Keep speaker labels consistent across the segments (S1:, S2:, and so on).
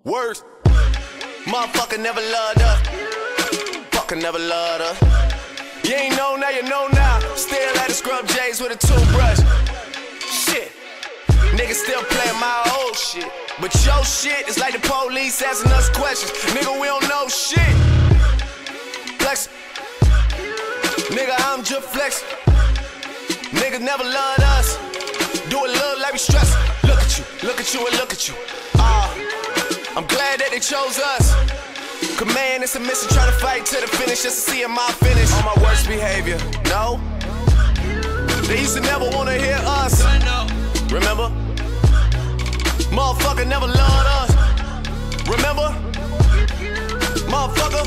S1: Worse. Motherfucker never loved us. Fucker never loved us. You ain't know now, you know now. Still at the scrub J's with a toothbrush. Shit. Niggas still playing my old shit. But your shit is like the police asking us questions. Nigga, we don't know shit. Flex. Nigga, I'm just flexing. Niggas never loved us. Do it look like we stressed. Look at you, and look at you. I'm glad that they chose us. Command and submission, try to fight to the finish just to see my finish. On my worst behavior, no. They used to never wanna hear us. Remember? Motherfucker never loved us. Remember? Motherfucker.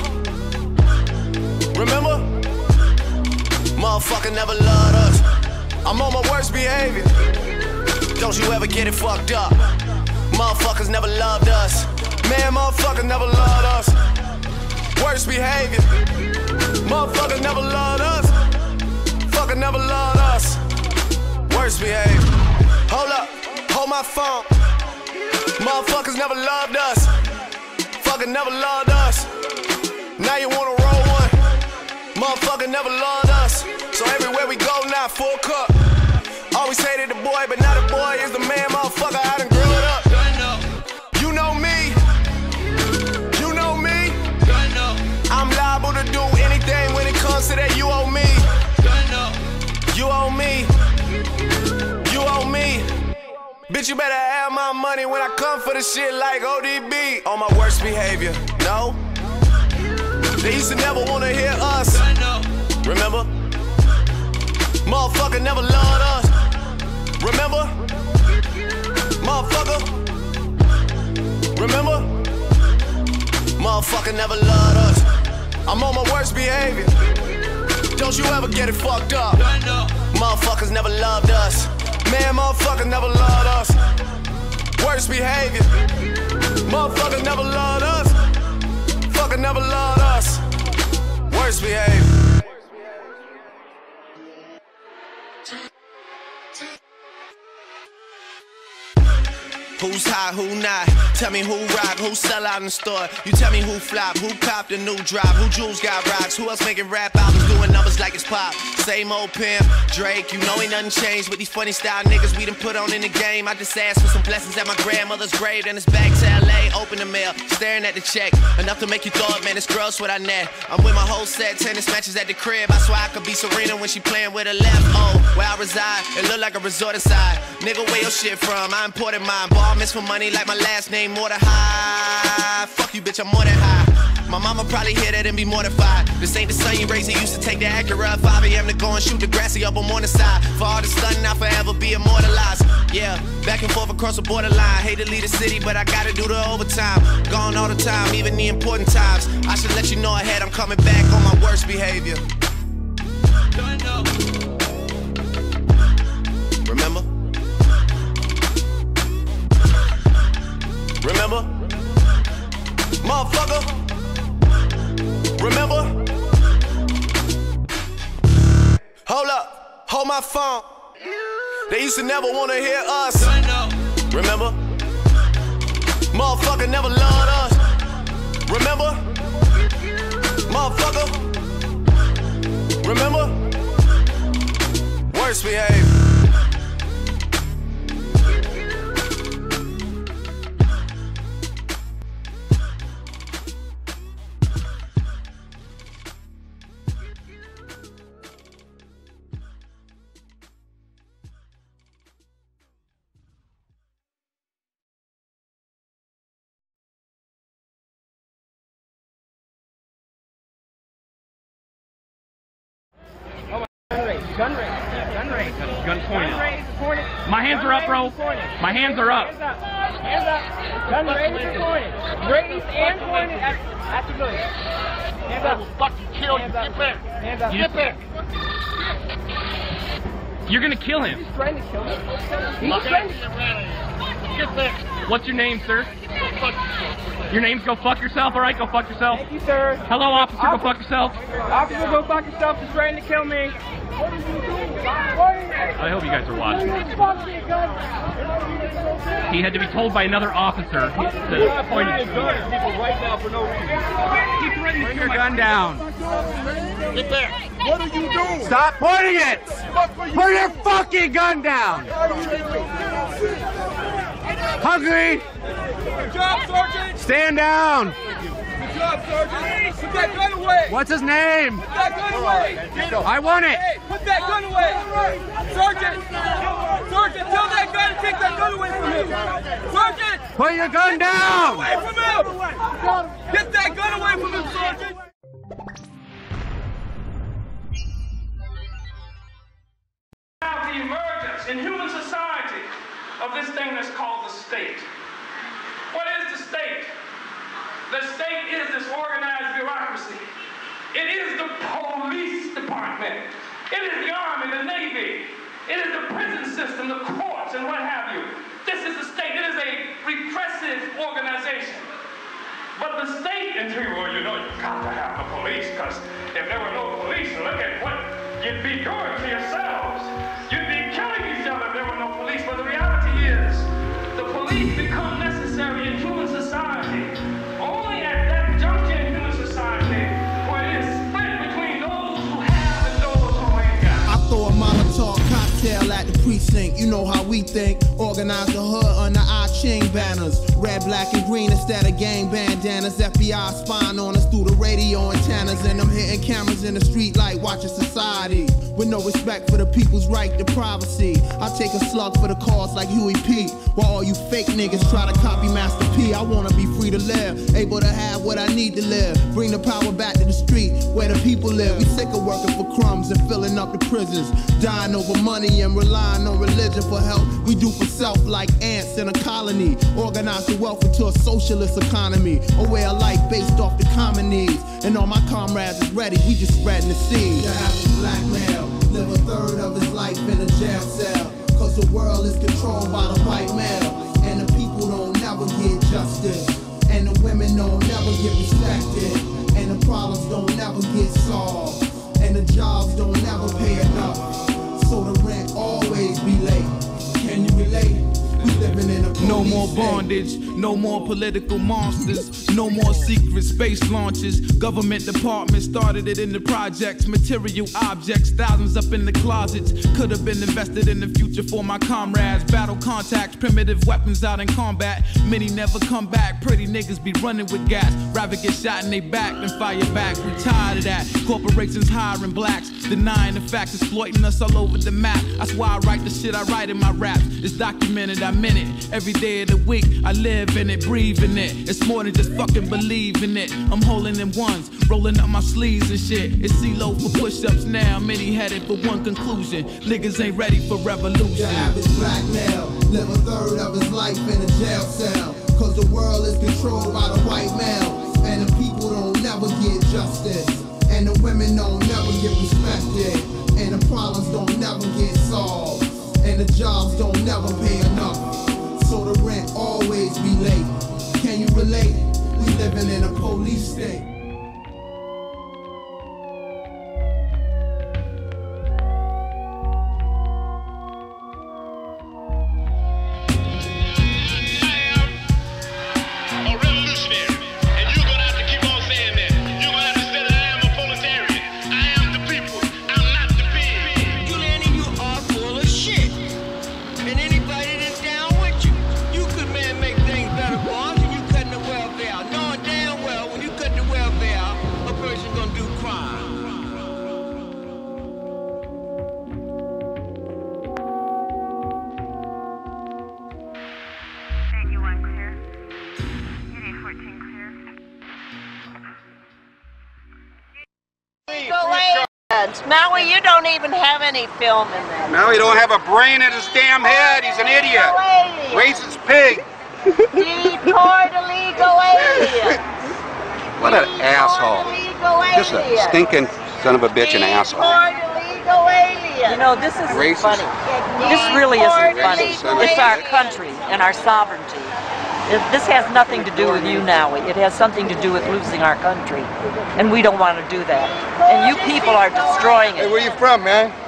S1: Remember? Motherfucker never loved us. I'm on my worst behavior. Don't you ever get it fucked up. Motherfuckers never loved us. Man, motherfuckers never loved us. Worst behavior. Motherfuckers never loved us. Fucker never loved us. Worst behavior. Hold up, hold my phone. Motherfuckers never loved us. Fucker never loved us. Now you wanna roll one. Motherfucker never loved us. So everywhere we go now, full cup. Always hated the boy, but now the boy is the man, motherfucker. I done grew it up. You know me. You know me. I'm liable to do anything when it comes to that. You owe me. You owe me. You owe me. Bitch, you better have my money when I come for the shit like ODB. On my worst behavior, no. They used to never wanna hear us. Remember? Motherfucker never loved us. Remember? Motherfucker. Remember? Motherfucker never loved us. I'm on my worst behavior. Don't you ever get it fucked up. Motherfuckers never loved us. Man, motherfuckers never loved us. Worst behavior. Motherfuckers never loved us. Fucker never loved us. Worst behavior. Who's hot, who not? Tell me who rock, who sell out in the store. You tell me who flop, who copped a new drop, who jewels got rocks, who else making rap albums doing numbers like it's pop. Same old pimp, Drake, you know ain't nothing changed with these funny style niggas we done put on in the game. I just asked for some blessings at my grandmother's grave, then it's back to LA, open the mail, staring at the check. Enough to make you thought, man, it's gross what I net. I'm with my whole set, tennis matches at the crib. I swear I could be Serena when she playing with her left. Oh, where I reside, it look like a resort inside. Nigga, where your shit from? I imported mine. Ball miss for money like my last name, more than high. Fuck you, bitch, I'm more than high. My mama probably hear that and be mortified. This ain't the son you raised, he used to take the Acura. 5 a.m. to go and shoot the grassy up on the side. For all the stunting, I'll forever be immortalized. Yeah, back and forth across the borderline. Hate to leave the city, but I gotta do the overtime. Gone all the time, even the important times. I should let you know ahead, I'm coming back on my worst behavior. Remember? Remember? Motherfucker. Remember? Hold up, hold my phone. They used to never wanna hear us. Remember? Motherfucker never loved us. Remember? Motherfucker. Remember? Worst behavior.
S2: Gun raised.
S3: Gun pointed. My hands are up, bro. My hands are up.
S2: Hands up. Gun raised and pointed. Raised and pointed at civilians. Hands up. I will fucking kill you. Get back. Hands up. Get back.
S3: You're gonna kill him.
S2: He's trying to kill me. He's trying to
S3: get back. What's your name, sir? Your name's Go Fuck Yourself? Alright, go fuck yourself.
S2: Thank you, sir.
S3: Hello, officer, go fuck yourself.
S2: Officer, go fuck yourself. He's trying to kill me.
S3: I hope you guys are watching. He had to be told by another officer to point his gun at people right now for no reason.
S4: Put your gun down.
S5: Get back. What are you doing?
S4: Stop pointing it. Put your fucking gun down. Hungry.
S5: Good job, Sergeant.
S4: Stand down.
S5: Good job, Sergeant. Put that gun away.
S4: What's his name?
S5: Put that gun away.
S4: I want it.
S5: Hey, put that gun away. Sergeant. Sergeant, tell that guy to take that gun away from him. Sergeant.
S4: Put your gun down.
S5: Away from him. Get that gun away from him, Sergeant.
S6: The emergence in human society of this thing that's called the state. What is the state? The state is this organized bureaucracy. It is the police department. It is the Army, the Navy. It is the prison system, the courts, and what have you. This is the state. It is a repressive organization. But the state, and well, you know, you've got to have the police, because if there were no police, look at what you'd be doing to yourselves. You'd be killing each other if there were no police. But the reality is, the police become necessary in human society only at that juncture in human society where it is split between those who have and those who ain't got.
S7: I throw a Molotov cocktail at the precinct. You know how we think. Organize the hood under our Ching banners. Red, black, and green instead of gang bandanas. FBI spying on us through the radio antennas. And I'm hitting cameras in the street like watching society. With no respect for the people's right to privacy. I take a slug for the cause like Huey P. While all you fake niggas try to copy Master P. I wanna be free to live, able to have what I need to live. Bring the power back to the street where the people live. We sick of working for crumbs and filling up the prisons. Dying over money and relying on religion for help. We do for self like ants in a colony. Organize the wealth into a socialist economy. A way of life based off the common needs. And all my comrades is ready, we just spreading the seed. The average black male live a third of his life in a jail cell. Cause the world is controlled by the white male. And the people don't never get justice. And the women don't never get respected. And the problems don't never get solved. And the jobs don't never pay enough. So the rent always be late. Can you relate? We living in a
S8: no more bondage, no more political monsters, no more secret space launches. Government departments started it in the projects, material objects, thousands up in the closets. Could have been invested in the future for my comrades. Battle contacts, primitive weapons out in combat. Many never come back, pretty niggas be running with gas. Rather get shot in they back than fire back. We tired of that. Corporations hiring blacks, denying the facts, exploiting us all over the map. That's why I write the shit I write in my raps. It's documented, I'm in it. Every day of the week, I live in it, breathe in it. It's more than just fucking believing it. I'm holding them ones, rolling up my sleeves and shit. It's CeeLo for push-ups now, many headed for one conclusion. Niggas ain't ready for revolution.
S7: The average black male live a third of his life in a jail cell. Cause the world is controlled by the white male. And the people don't never get justice. And the women don't never get respected. And the problems don't never get solved. And the jobs don't never pay enough. So the rent always be late. Can you relate? We living in a police state.
S9: Maui, you don't even have any film in there.
S4: Maui don't have a brain in his damn head. He's an idiot. Racist pig.
S9: Deport illegal aliens.
S4: What an asshole. Just a stinking son of a bitch and asshole.
S9: Illegal aliens.
S10: You know, this isn't
S4: Racist.
S10: funny. This really isn't funny.
S4: Racist.
S10: It's our country and our sovereignty. This has nothing to do with you now. It has something to do with losing our country. And we don't want to do that. And you people are destroying it.
S5: Hey, where you from, man?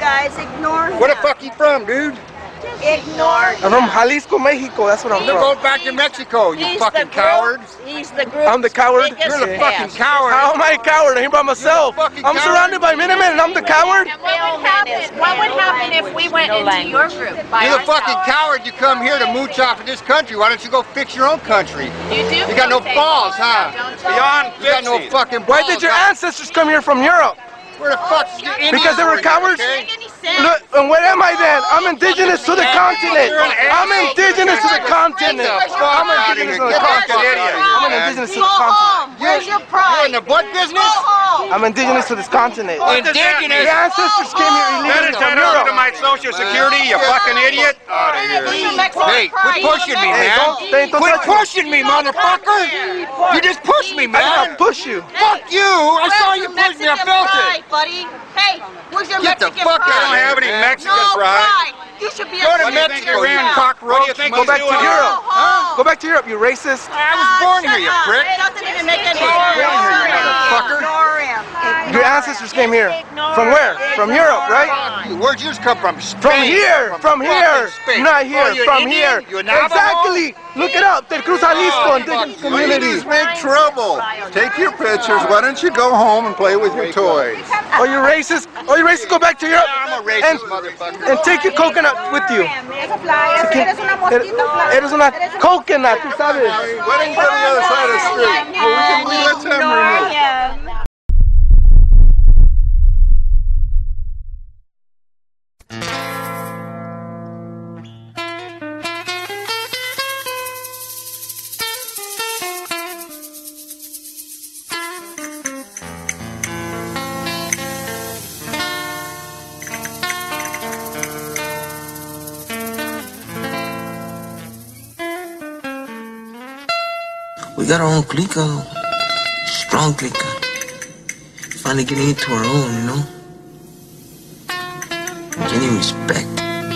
S9: guys. Ignore him.
S4: Where the fuck you from, dude?
S9: Ignore him.
S11: I'm from Jalisco, Mexico. That's what I'm
S4: You're
S11: from.
S4: going back to Mexico, you
S9: He's
S4: fucking
S9: the
S4: coward.
S9: He's the group.
S11: I'm the coward.
S4: You're the fucking coward.
S11: How am I a coward? I'm here by myself. I'm surrounded by Minutemen and I'm the coward?
S9: What would happen if we went into your group?
S4: You're the fucking coward. You come here to mooch off of this country. Why don't you go fix your own country?
S9: You do.
S4: You got no balls, huh?
S11: Beyond
S4: You got no fucking balls.
S11: Why did your ancestors come here from Europe?
S4: Where the fuck did the Indians
S11: Because they were cowards? Look, and where am I then? I'm indigenous to the continent. I'm indigenous to the continent. I'm indigenous to the continent. I'm an indigenous to the continent.
S9: Where's your pride?
S4: You're in the butt business?
S11: I'm indigenous to this continent.
S4: Indigenous?
S11: Your ancestors came here illegally from Europe.
S4: my Social Security, you fucking idiot. Out of here. Hey, quit pushing me, man. Quit pushing me, motherfucker. You just pushed me, man.
S11: I did not push you.
S4: Fuck you. I saw you push me. I felt it.
S9: Buddy. Hey, where's your
S4: Get the
S9: Mexican
S4: fuck
S9: pride?
S4: out. I don't have any Mexican
S9: no
S4: pride.
S9: You should be
S4: Go
S9: a
S4: to Mexico, you cockroach.
S11: Go back to Europe. Go back to Europe, you racist.
S4: I was born here, you prick.
S9: Doesn't even make any
S4: Motherfucker.
S9: Ignore him.
S11: Your ancestors came here. From where? From Europe, right?
S4: Where'd yours come from? Spain.
S11: From here. From here.
S4: Spain.
S11: Not here.
S4: Oh,
S11: From here.
S4: You a Navajo?
S11: Exactly. Look it up. Del Cruz Jalisco, indigenous community.
S12: Make trouble. Take your pictures. Why don't you go home and play with your toys?
S11: Are you racist? Are you racist? Go back to Europe.
S4: I'm a racist motherfucker.
S11: And take your coconut with you. Eres una coconut, tú sabes.
S12: Why don't you go to the other side of the street? Let's have him removed.
S13: We got our own clica, strong clica. Finally getting into our own, you know? Getting respect.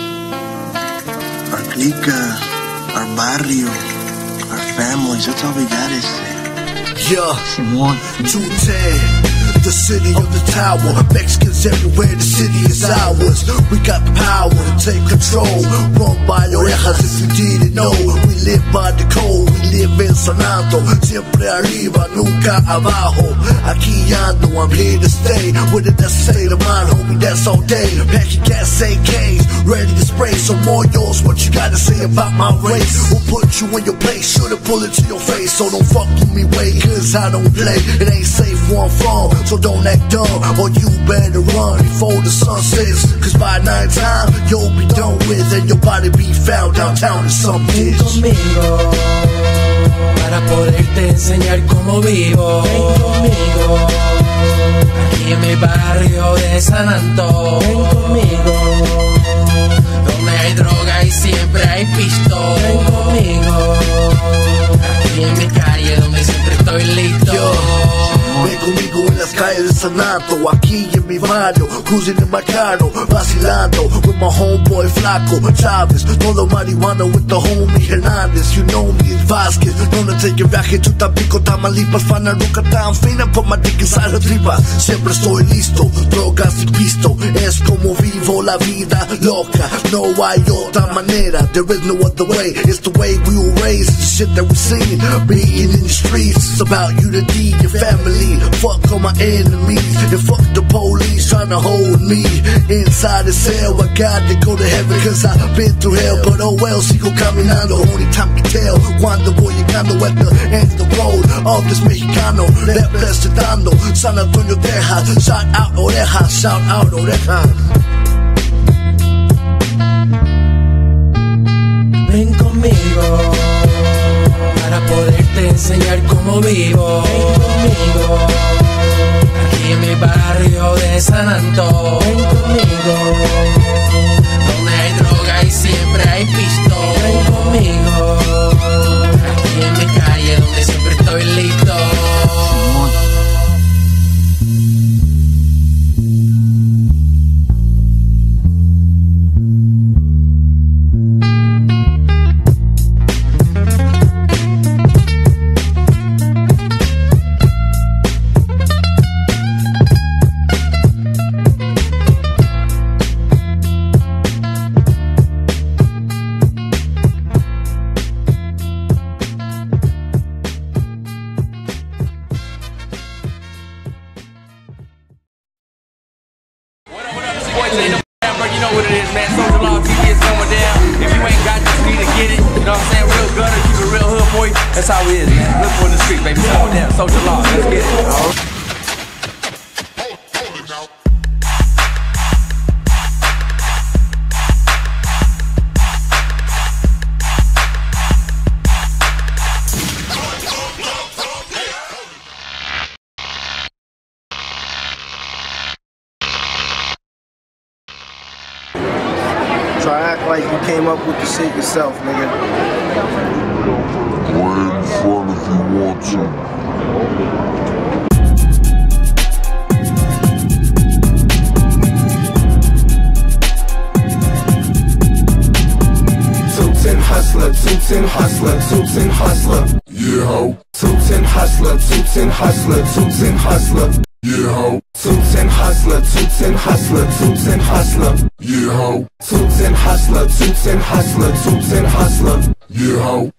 S14: Our clica, our barrio, our families, that's all we got is
S15: Yeah, Chute, the city of the tower. Mexicans everywhere, the city is ours. We got the power to take control. Run by orejas if you didn't know. We live by the code, we live in Sanando. Siempre arriba, nunca abajo. Aquí ando, I'm here to stay. With a state of mind, homie, that's all day. Packing gas, AKs, ready to spray some more yours. What you gotta say about my race? We'll put you in your place, shoot a bullet to your face. So don't fuck with me, wait, cause I don't play. It ain't safe where I'm from, so don't act dumb, or you better run before the sun sets. Cause by night time, you'll be done with, and your body be found downtown in some ditch.
S16: Ven conmigo, para poderte enseñar cómo vivo. Ven conmigo, aquí en mi barrio de San Antón. Ven conmigo, donde hay droga y siempre hay pisto. Ven conmigo, aquí en mi calle donde siempre estoy listo.
S15: Ven conmigo en las calles de San Anto, aquí en mi barrio, cruising in my carro, vacilando with my homeboy Flaco Chávez, todo marihuana with the homie Hernández. You know me, it's Vázquez, donde take el viaje to Tampico, Tamaulipas, Fanaruca, tan fina, put my dick inside her tripa. Siempre estoy listo, drogas y pisto, es como vivo la vida loca. No hay otra manera, there is no other way. It's the way we were raised, it's the shit that we seen. Being in the streets, it's about you, the D, your family. Fuck all my enemies, and fuck the police trying to hold me inside the cell. I got to go to heaven cause I've been through hell. But oh well, sigo caminando, only time can tell cuando voy llegando at the end of the road of this Mexicano. That blessed dando, San Antonio, Texas. Shout out orejas, shout out orejas.
S16: Ven conmigo, para poderte enseñar cómo vivo. Ven conmigo, aquí en mi barrio de San Antón. Ven conmigo, donde hay droga y siempre hay pisto. Ven conmigo, aquí en mi calle donde siempre estoy listo. for in the street, baby. Come on down, social law. Let's get it.
S11: Try to act like you came up with the shit yourself, nigga.
S17: Play in front if you want to.
S15: 210 hustler, 210 hustler, 210 hustler.
S17: Yeah, ho.
S15: 210 hustler, 210 hustler, 210 hustler.
S17: Yeah, ho.
S15: 210 hustler, 210 hustler, 210 hustler.
S17: Yeah, ho.
S15: 210 hustler, 210 hustler, 210 hustler.
S17: Yeah, ho.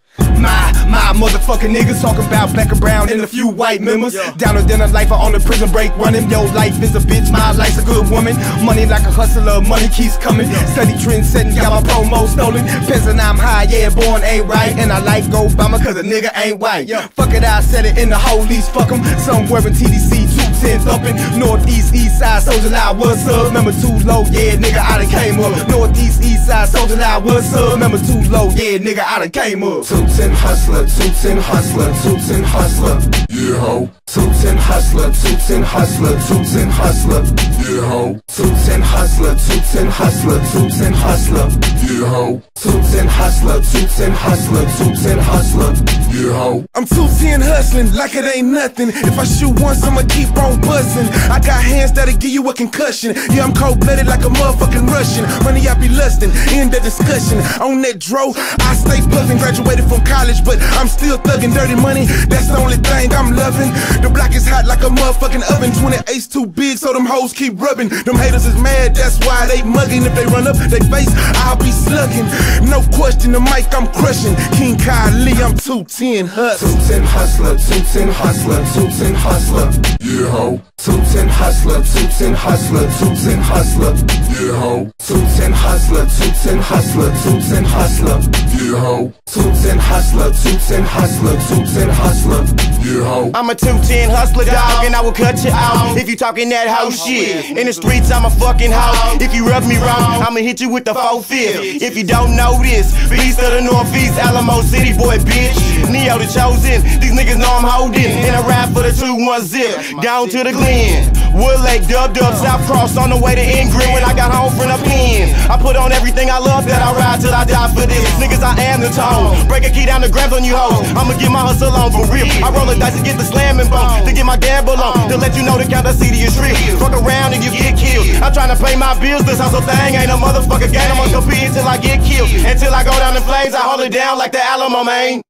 S11: My motherfucking niggas talking about black and brown and a few white members. Down and then a lifer on the prison break running. Your life is a bitch, my life's a good woman. Money like a hustler, money keeps coming. Steady trend setting, got my promo stolen. Peasant, I'm high, yeah, born ain't right. And I like Obama cause a nigga ain't white. Fuck it, I said it in the holies, fuck 'em. Somewhere in TDC, 210 thumping. Northeast, east side, soldier lie, what's up? Remember too low, yeah, nigga, I done came up. Northeast, east side, soldier lie, what's up? Remember too low, yeah, nigga, I done came up.
S15: 210 hustler, 210 hustler, 210 hustler.
S17: Yeah, ho.
S15: 210 hustler, 210 hustler, 210 hustler.
S17: Yeah, ho.
S15: 210 hustler, 210 hustler, 210 hustler.
S17: Yeah, ho.
S15: 210 hustler, 210 hustler, 210 hustler.
S17: Yeah, ho.
S11: I'm 210 hustling like it ain't nothing. If I shoot once, I'ma keep on busting. I got hands that'll give you a concussion. Yeah, I'm cold-blooded like a motherfucking Russian. Money I be lusting, end the discussion. On that dro, I stay puffin'. Graduated from college, but I'm still thuggin'. Dirty money, that's the only thing I'm loving. The block is hot like a motherfucking oven. 28's too big, so them hoes keep rubbing. Them haters is mad, that's why they mugging. If they run up they face, I'll be slugging. No question, the mic I'm crushing. King Kylie, I'm 210 hustler.
S15: 210 hustler, 210 hustler, 210 hustler.
S17: Yeah, ho.
S15: 210 hustler, 210 hustler, 210 hustler.
S17: Yeah, ho.
S15: 210 hustler, 210 hustler, 210 hustler.
S17: Yeah, ho.
S15: 210 hustler, 210 hustler, 210 hustler.
S17: Yeah, ho.
S1: I'm a 210 hustler, dog, and I will cut you out if you talking that hoe shit. In the streets, I'm a fucking hoe. If you rub me wrong, I'ma hit you with the 4-5. If you don't know this, beast of the Northeast, Alamo City boy, bitch. Neo the chosen, these niggas know I'm holding. And I ride for the 2-1 zip, down to the Glen. Wood Lake, Dub, South Cross on the way to Ingrid. When I got home from the pen, I put on everything I love that I ride till I die for this. Niggas, I am the tone. Break a key down the grams on you hoes. I'ma get my hustle on for real. I roll the dice to get the slamming bone, to get my gamble on, to let you know the count I see to your street. Fuck around and you get killed. I'm trying to pay my bills, this hustle thing ain't a motherfucker game. I'ma compete until I get killed. Until I go down in flames, I hold it down like the Alamo, man.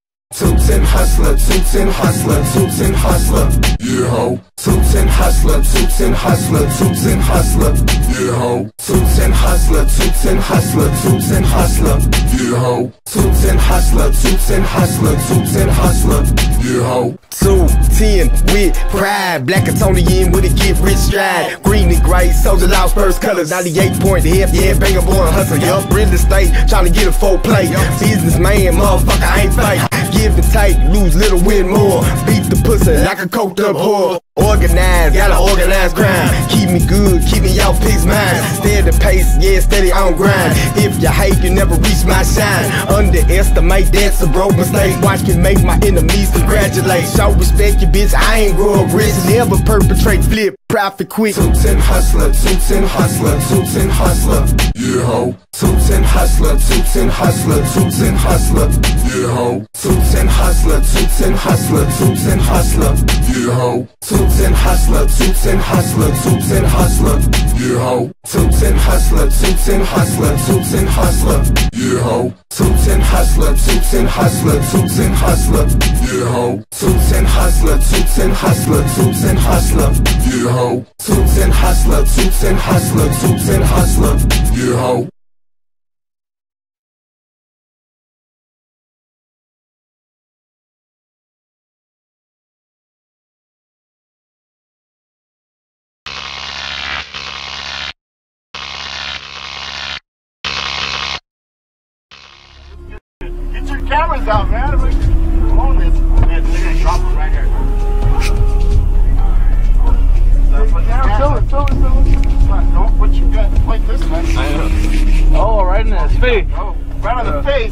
S15: 210 hustler, 210 hustler, 210 hustler.
S17: Yeah, ho.
S15: 210 hustler, 210 hustler, 210 hustler.
S17: Yeah, ho.
S15: 210 hustler, 210 hustler, 210 hustler.
S17: Yeah, ho.
S15: 210 hustler, 210 hustler, 210 hustler.
S17: Yeah, ho.
S11: 210 with pride, black Antonian with a get rich stride. Green and gray, soldier lost first colors. 98 point the F, yeah, banger born hustle. Yup, real estate, trying to get a full plate. Businessman, motherfucker, I ain't fake. Give and take, lose little, win more. Beat the pussy like a coked up whore. Organized, got an organized grind. Keep me good, keep me out, peace mind. Stay at the pace, yeah, steady on grind. If you hate, you never reach my shine. Underestimate, that's a broke mistake. Watch me make my enemies congratulate. Show respect you, bitch, I ain't grow up rich. Never perpetrate, flip, profit quick.
S15: 210 hustler, 210 hustler, 210 hustler.
S17: Yeah, ho.
S15: 210 hustler, 210 hustler, 210 hustler.
S17: Yeah, ho.
S15: 210 hustler, 210 hustler, 210 hustler.
S17: Yeah, ho.
S15: 210 hustler, 210 hustler, 210 hustler.
S17: Yeah, ho.
S15: 210 hustler, 210 hustler, 210 hustler.
S17: Yeah, ho.
S15: 210 hustler, 210 hustler, 210 hustler.
S17: Yeah, ho.
S15: 210 hustler, 210 hustler, 210 hustler.
S17: Yeah, ho.
S15: 210 hustler, 210 hustler, 210 hustler.
S17: Yeah, ho.
S12: Get your cameras out, man. Come on, this.
S18: they're gonna drop him right here. Don't put your gun like this, man.
S2: Oh, right in his face.
S18: Oh, right on the face.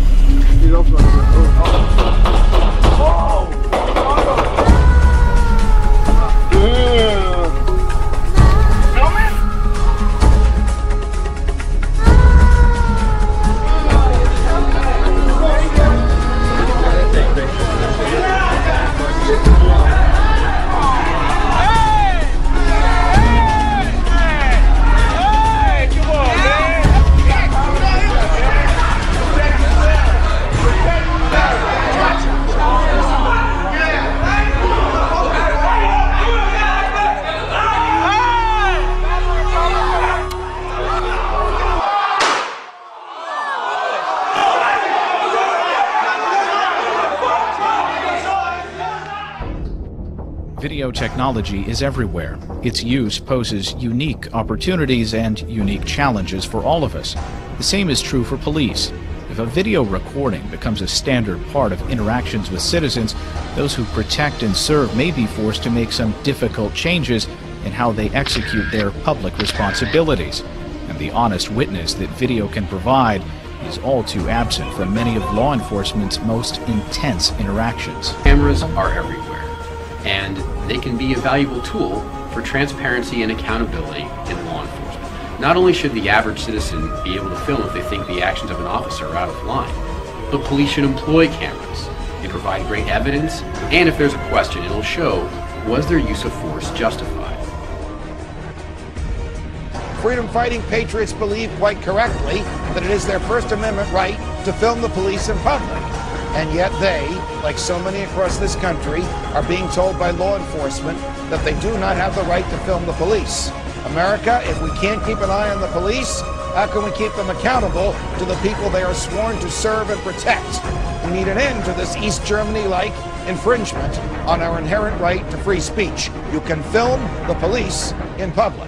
S19: Video technology is everywhere. Its use poses unique opportunities and unique challenges for all of us. The same is true for police. If a video recording becomes a standard part of interactions with citizens, those who protect and serve may be forced to make some difficult changes in how they execute their public responsibilities. And the honest witness that video can provide is all too absent from many of law enforcement's most intense interactions.
S20: Cameras are everywhere, and they can be a valuable tool for transparency and accountability in law enforcement. Not only should the average citizen be able to film if they think the actions of an officer are out of line, but police should employ cameras. They provide great evidence, and if there's a question, it'll show, was their use of force justified?
S21: Freedom-fighting patriots believe quite correctly that it is their First Amendment right to film the police in public. And yet they, like so many across this country, are being told by law enforcement that they do not have the right to film the police. America, if we can't keep an eye on the police, how can we keep them accountable to the people they are sworn to serve and protect? We need an end to this East Germany-like infringement on our inherent right to free speech. You can film the police in public.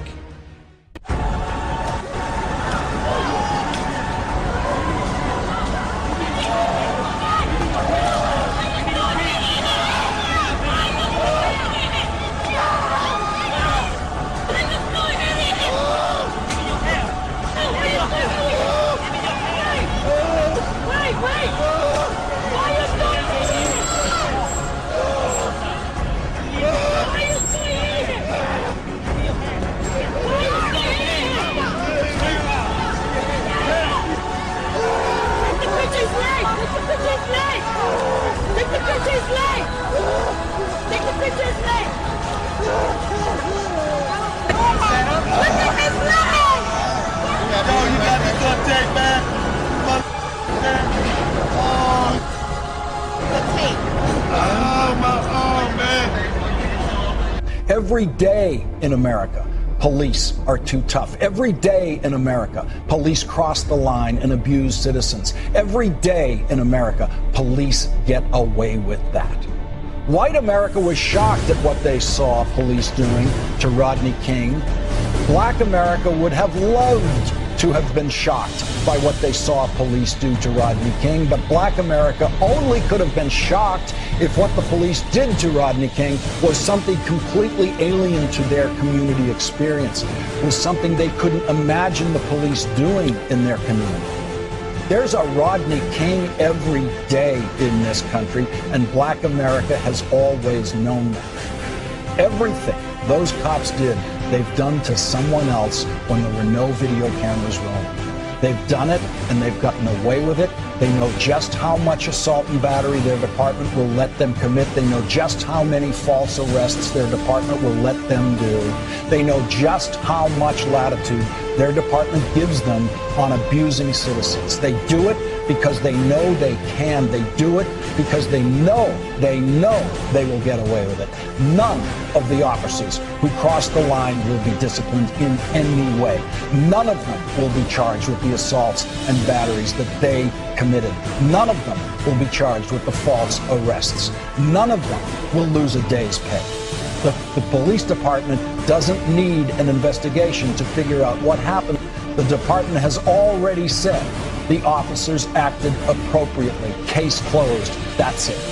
S22: Every day in America, police are too tough. Every day in America, police cross the line and abuse citizens. Every day in America, police get away with that. White America was shocked at what they saw police doing to Rodney King. Black America would have loved to have been shocked by what they saw police do to Rodney King, but Black America only could have been shocked if what the police did to Rodney King was something completely alien to their community experience, was something they couldn't imagine the police doing in their community. There's a Rodney King every day in this country, and Black America has always known that. Everything those cops did, they've done to someone else when there were no video cameras rolling. They've done it, and they've gotten away with it. They know just how much assault and battery their department will let them commit. They know just how many false arrests their department will let them do. They know just how much latitude their department gives them on abusing citizens. They do it because they know they can. They do it because they know they will get away with it. None of the officers who cross the line will be disciplined in any way. None of them will be charged with the assaults and batteries that they committed. None of them will be charged with the false arrests. None of them will lose a day's pay. The police department doesn't need an investigation to figure out what happened. The department has already said the officers acted appropriately. Case closed. That's it.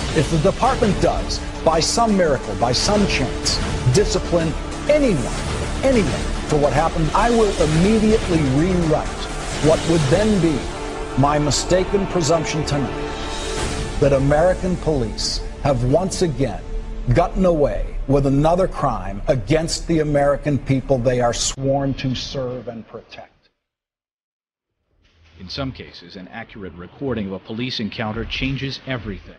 S22: If the department does, by some miracle, by some chance, discipline anyone for what happened, I will immediately rewrite what would then be my mistaken presumption tonight that American police have once again gotten away with another crime against the American people they are sworn to serve and protect.
S19: In some cases, an accurate recording of a police encounter changes everything.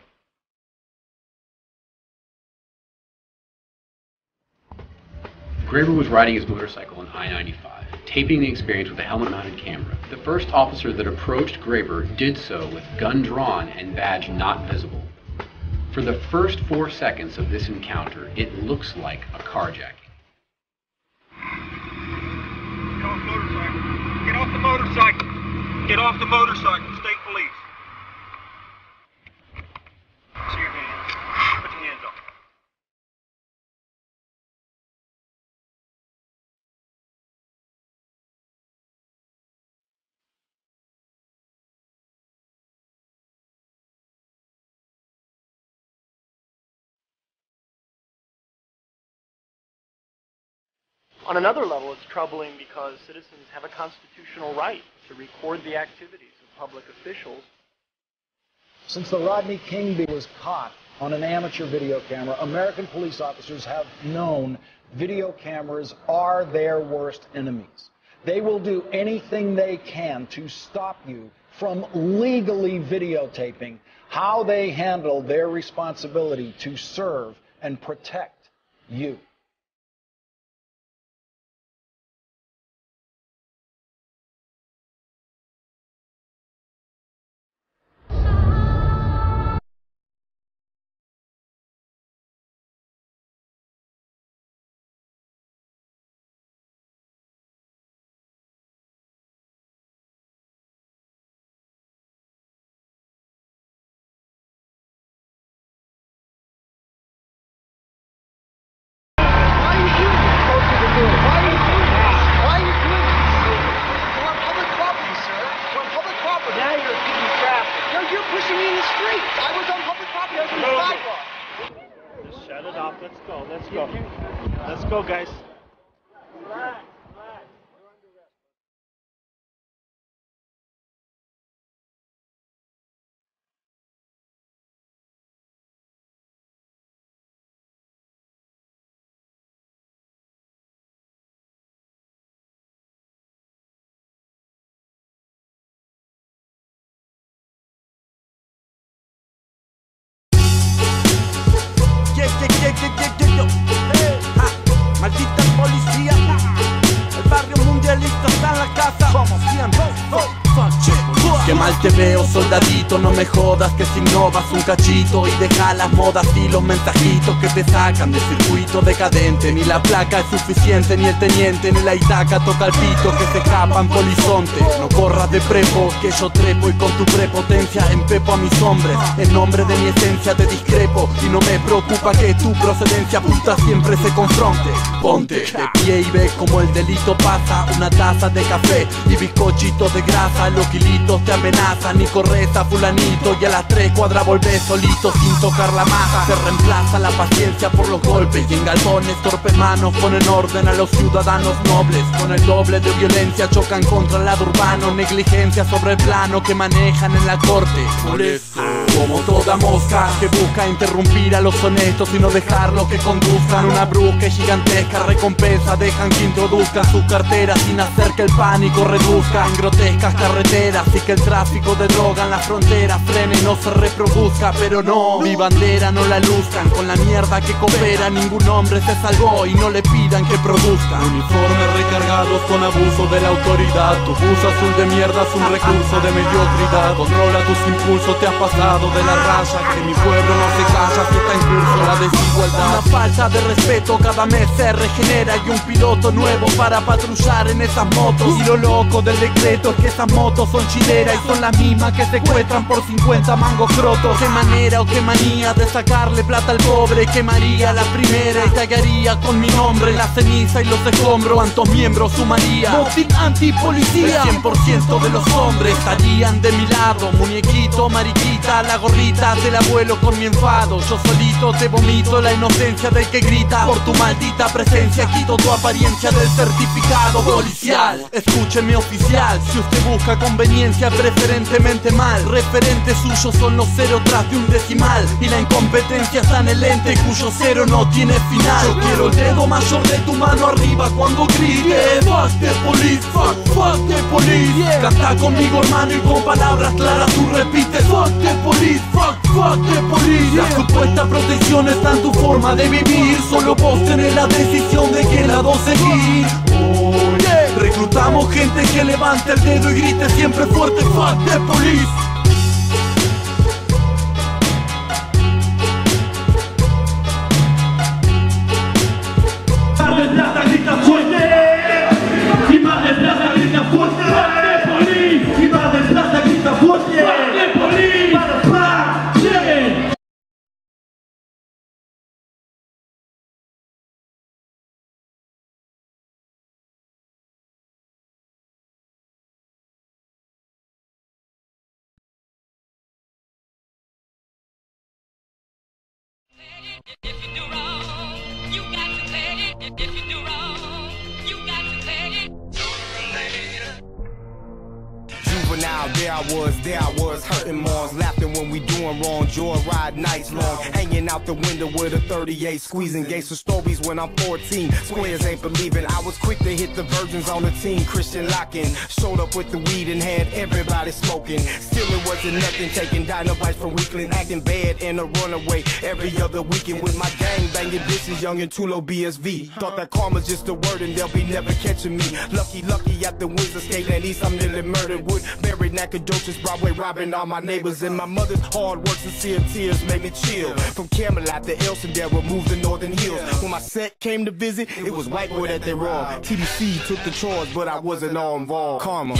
S20: Graber was riding his motorcycle on I-95, taping the experience with a helmet-mounted camera. The first officer that approached Graber did so with gun drawn and badge not visible. For the first 4 seconds of this encounter, it looks like a carjacking.
S3: Get off the motorcycle. Get off the motorcycle. State police. See your hands. Put your hands up.
S2: On another level, it's troubling because citizens have a constitutional right to record the activities of public officials.
S22: Since the Rodney King beat was caught on an amateur video camera, American police officers have known video cameras are their worst enemies. They will do anything they can to stop you from legally videotaping how they handle their responsibility to serve and protect you.
S2: Let's go, guys.
S1: Maldita policía, el barrio mundialista está en la casa. Como siempre, qué mal te veo, soldadito, no me jodas que si innovas un cachito y deja las modas y los mensajitos que te sacan del circuito decadente. Ni la placa es suficiente, ni el teniente, ni la Itaca toca el pito que se escapan polizonte. No corras de prepo, que yo trepo y con tu prepotencia empepo a mis hombres. En nombre de mi esencia te discrepo y no me preocupa que tu procedencia puta siempre se confronte. Ponte de pie y ve como el delito pasa. Una taza de café y bizcochitos de grasa, los kilitos te amenazan y corres a fulanito y a las 3 cuadras volvés solito sin tocar la masa. Se reemplaza la paciencia por los golpes y en galpones torpes manos ponen orden a los ciudadanos nobles. Con el doble de violencia chocan contra el lado urbano, negligencia sobre el plano que manejan en la corte. Por eso, como toda mosca que busca interrumpir a los honestos y no dejarlo que conduzcan una brusca y gigantesca recompensa, dejan que introduzcan su cartera sin hacer que el pánico reduzca en grotescas carreteras y que el tráfico de droga en la frontera frene y no se reproduzca. Pero no, mi bandera no la luzcan, con la mierda que coopera ningún hombre se salvó y no le pidan que produzca. Uniformes recargados con abuso de la autoridad, tu bus azul de mierda es un recurso de mediocridad. Controla tus impulsos, te has pasado de la raya, que mi pueblo no se calla si está en curso la desigualdad. Una
S6: falta de respeto cada mes se regenera y un piloto nuevo para patrullar en esas motos. Y lo loco del decreto es que esas motos son chileras y son las mismas que secuestran por 50 mangos crotos. Qué manera o qué manía de sacarle plata al pobre. Quemaría la primera y tallaría con mi nombre en la ceniza y los escombros. ¿Cuántos miembros sumaría? Botín antipolicía. El 100% de los hombres estarían de mi lado. Muñequito, mariquita, la gorrita del abuelo con mi enfado. Yo solito te vomito la inocencia del que grita. Por tu maldita presencia quito tu apariencia del certificado policial. Escúcheme oficial, si usted busca conveniencia preferentemente mal. Referentes suyos son los ceros tras de un decimal. Y la incompetencia está en el ente cuyo cero no tiene final. Yo quiero el dedo mayor de tu mano arriba cuando grites fuck the police, fuck the police. Canta conmigo hermano y con palabras claras tú repites fuck the police, fuck the police. La supuesta protección está en tu forma de vivir. Solo vos tenés la decisión de qué lado seguir. Reclutamos gente que levante el dedo y grite siempre fuerte fuck the police.
S8: If you do wrong, you got to pay it. If you do wrong, you got to pay it.
S11: Juvenile, there I was, hurting moms, laughing when we doing wrong, joyride nights long, hanging out the window with a 38, squeezing gangster stories when I'm 14, squares ain't believing, I was quick to hit the virgins on the team, Christian locking, showed up with the weed and had everybody smoking, still it wasn't nothing, taking dynamites from Weekland, acting bad and a runaway, every other weekend with my gang banging bitches, young and Tulo BSV, thought that karma's just a word and they'll be never catching me, lucky at the Windsor Skate and East, I'm nearly murdered, buried Nacogdoches, Broadway robbing all my neighbors. And my mother's hard work, sincere tears made me chill. From Camelot to Elsendale, moved the Northern Hills. When my set came to visit, it was white boy that they wrong. TDC took the charge, but I wasn't all involved. Karma.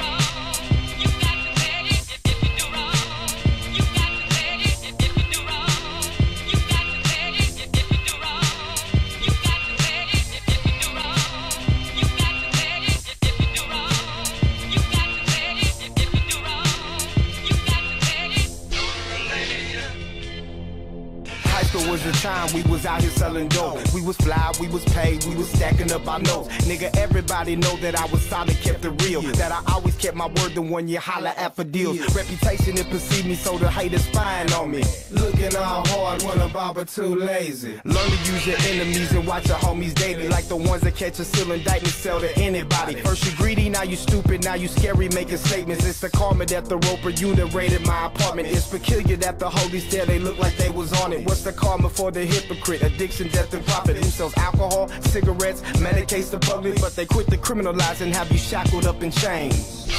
S11: Was the time we was out here selling dope. We was fly, we was paid, we was stacking up our notes. Nigga, everybody know that I was solid, kept it real. That I always kept my word, the one you holler at for deals. Reputation, it perceived me, so the haters spying on me. Looking all hard when I'm barber too lazy. Learn to use your enemies and watch your homies daily. Like the ones that catch a seal indictment, sell to anybody. First you greedy, now you stupid, now you scary, making statements. It's the karma that the Roper unit raided my apartment. It's peculiar that the holies there, they look like they was on it. What's the karma for the hypocrite? Addiction, death, and profit. Who sells alcohol, cigarettes, medicates the public, but they quit to criminalize and have you shackled up in chains.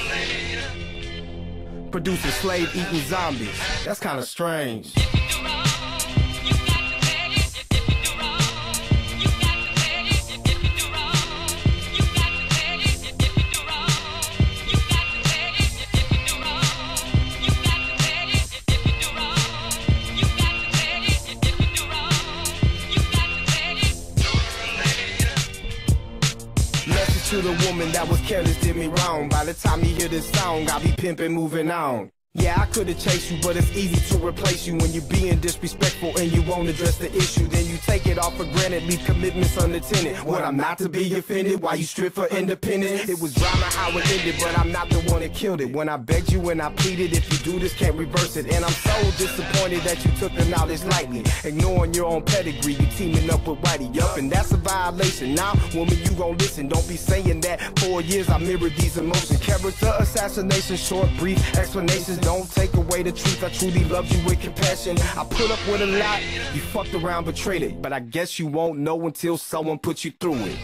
S11: Producing slave-eating zombies. That's kind of strange. To the woman that was careless, did me wrong. By the time you hear this song, I'll be pimping, moving on. Yeah, I could've chased you, but it's easy to replace you when you're being disrespectful and you won't address the issue. Then you take it off for granted, leave commitments unattended. What, I'm not to be offended? Why you strip for independence? It was drama how it ended, but I'm not the one that killed it. When I begged you and I pleaded, if you do this, can't reverse it. And I'm so disappointed that you took the knowledge lightly, ignoring your own pedigree, you teaming up with Whitey. Yup, and that's a violation. Now, woman, you gon' listen. Don't be saying that. 4 years I mirrored these emotions. Character assassination, short, brief explanations. Don't take away the truth. I truly loved you with compassion. I put up with a lot. You fucked around, betrayed it. But I guess you won't know until someone puts you through it.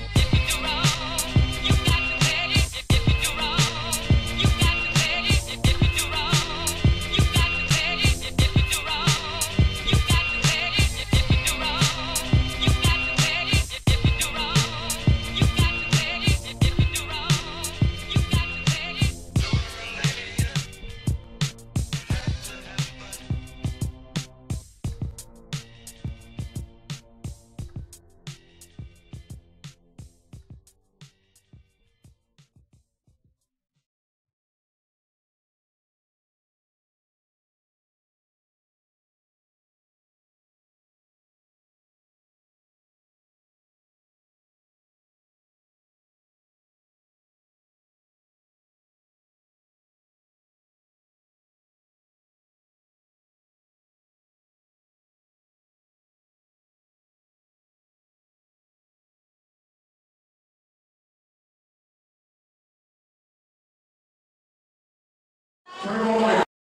S7: Turn away.